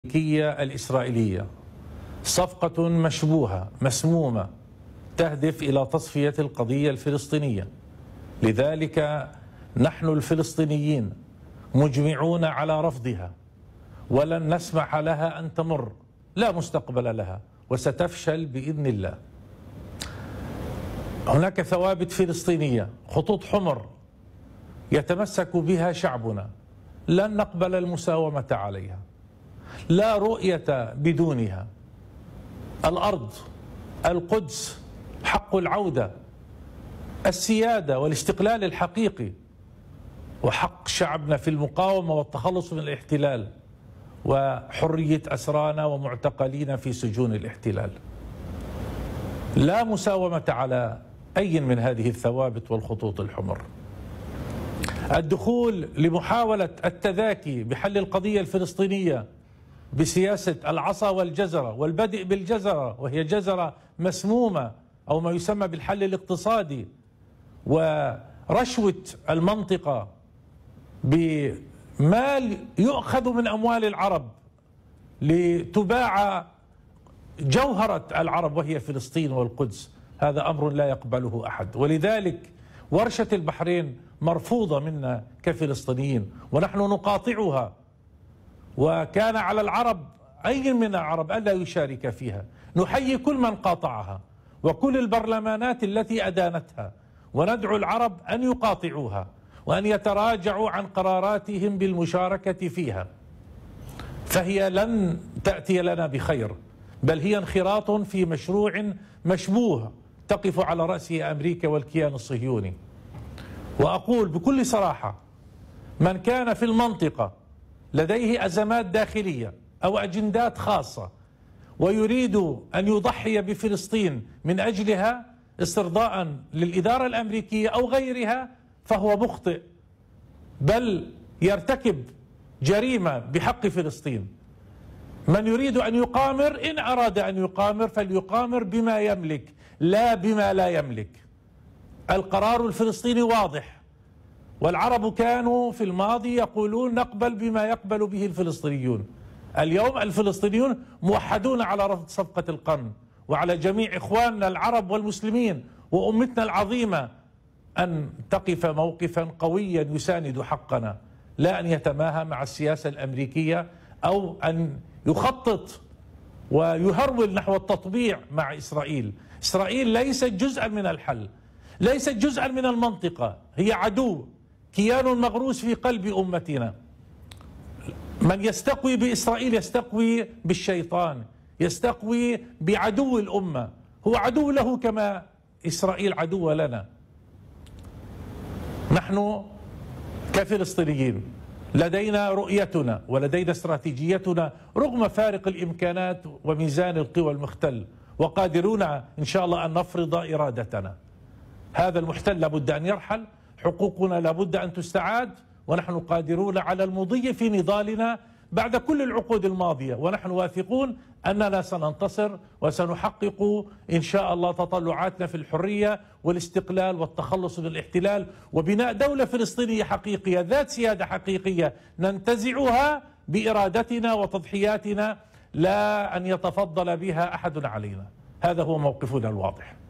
الأمريكية الإسرائيلية صفقة مشبوهة مسمومة تهدف إلى تصفية القضية الفلسطينية. لذلك نحن الفلسطينيين مجمعون على رفضها، ولن نسمح لها أن تمر، لا مستقبل لها وستفشل بإذن الله. هناك ثوابت فلسطينية، خطوط حمر يتمسك بها شعبنا، لن نقبل المساومة عليها، لا رؤية بدونها. الأرض، القدس، حق العودة، السيادة والاستقلال الحقيقي، وحق شعبنا في المقاومة والتخلص من الاحتلال، وحرية أسرانا ومعتقلين في سجون الاحتلال. لا مساومة على أي من هذه الثوابت والخطوط الحمر. الدخول لمحاولة التذاكي بحل القضية الفلسطينية بسياسة العصا والجزرة، والبدء بالجزرة وهي جزرة مسمومة أو ما يسمى بالحل الاقتصادي، ورشوة المنطقة بمال يؤخذ من أموال العرب لتباع جوهرة العرب وهي فلسطين والقدس، هذا أمر لا يقبله أحد. ولذلك ورشة البحرين مرفوضة منا كفلسطينيين ونحن نقاطعها، وكان على العرب أي من العرب ألا يشارك فيها. نحيي كل من قاطعها وكل البرلمانات التي أدانتها، وندعو العرب أن يقاطعوها وأن يتراجعوا عن قراراتهم بالمشاركة فيها، فهي لن تأتي لنا بخير، بل هي انخراط في مشروع مشبوه تقف على رأسه أمريكا والكيان الصهيوني. وأقول بكل صراحة، من كان في المنطقة لديه أزمات داخلية أو أجندات خاصة ويريد أن يضحي بفلسطين من أجلها استرضاء للإدارة الأمريكية أو غيرها، فهو مخطئ، بل يرتكب جريمة بحق فلسطين. من يريد أن يقامر، إن أراد أن يقامر فليقامر بما يملك لا بما لا يملك. القرار الفلسطيني واضح، والعرب كانوا في الماضي يقولون نقبل بما يقبل به الفلسطينيون. اليوم الفلسطينيون موحدون على رفض صفقة القرن، وعلى جميع إخواننا العرب والمسلمين وأمتنا العظيمة أن تقف موقفا قويا يساند حقنا، لا أن يتماهى مع السياسة الأمريكية أو أن يخطط ويهرول نحو التطبيع مع إسرائيل. إسرائيل ليست جزءا من الحل، ليست جزءا من المنطقة، هي عدو، كيان مغروس في قلب أمتنا. من يستقوي بإسرائيل يستقوي بالشيطان، يستقوي بعدو الأمة، هو عدو له كما إسرائيل عدو لنا. نحن كفلسطينيين لدينا رؤيتنا ولدينا استراتيجيتنا رغم فارق الإمكانات وميزان القوى المختل، وقادرون إن شاء الله أن نفرض إرادتنا. هذا المحتل لابد أن يرحل، حقوقنا لابد أن تستعاد، ونحن قادرون على المضي في نضالنا بعد كل العقود الماضية، ونحن واثقون أننا سننتصر وسنحقق إن شاء الله تطلعاتنا في الحرية والاستقلال والتخلص من الاحتلال وبناء دولة فلسطينية حقيقية ذات سيادة حقيقية ننتزعها بإرادتنا وتضحياتنا، لا أن يتفضل بها أحد علينا. هذا هو موقفنا الواضح.